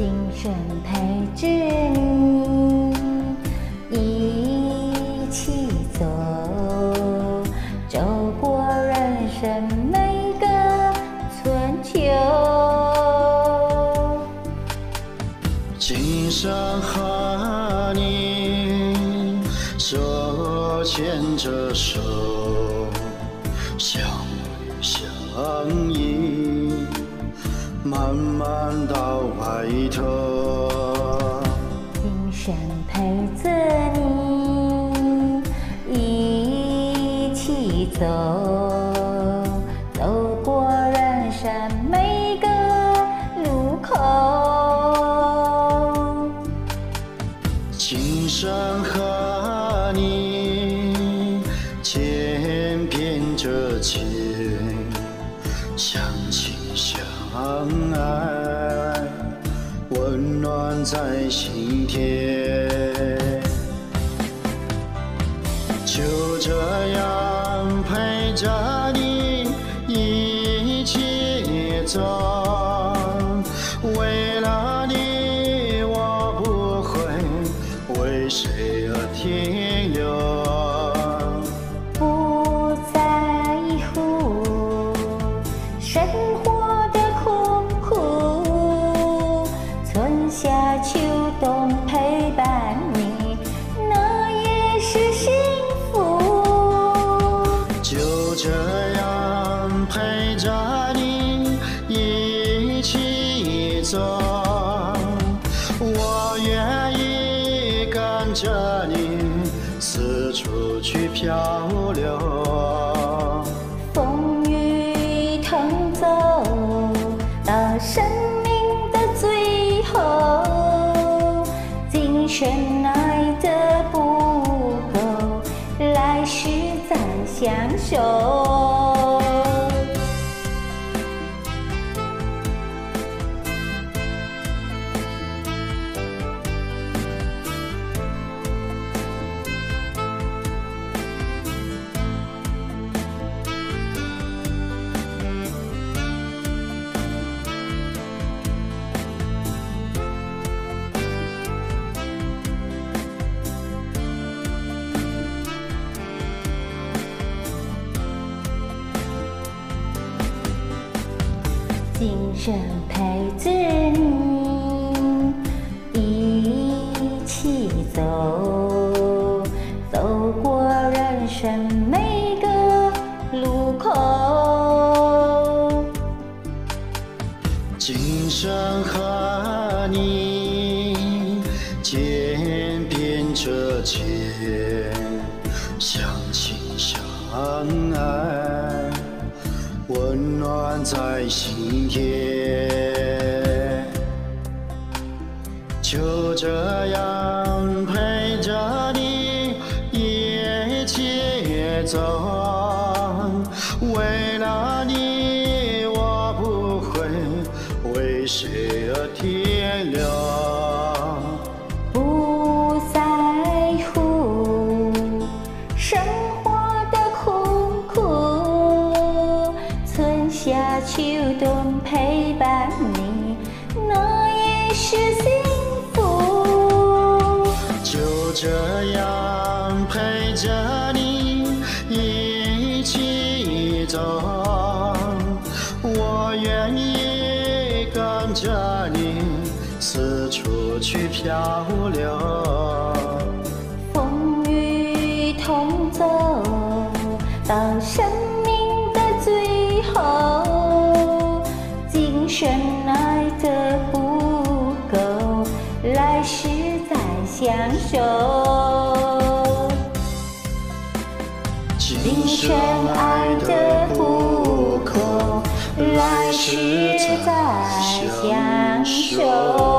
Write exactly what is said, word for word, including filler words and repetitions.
今生陪着你一起走，走过人生每个春秋。 今生和你手牵着手，相偎相依，慢慢到白头。 今生陪着你一起走，走过人生每个路口。 今生和你肩并着肩，相亲相爱，温暖在心田。就这样陪着你一起走，为了你我不会为谁而停留， 不在乎生活的苦苦，春夏秋冬陪伴你，那也是幸福。 就这样陪着你一起走，我愿意跟着你四处去漂流。 风雨同走到生命的最后，今生爱的不够，来世再相守。今生陪着你一起走，走过人生每个路口。 今生和你肩并着肩，相亲相爱，温暖在心田。就这样陪着你一起走，为了你我不会为谁而停留， 不在乎生活的苦苦，春夏秋冬陪伴你，那也是幸福。 就这样陪着你一起走，我愿意跟着你四处去漂流。 风雨同走到生命的最后，今生爱的不够，来世再相守。今生爱的不够，来世再相守。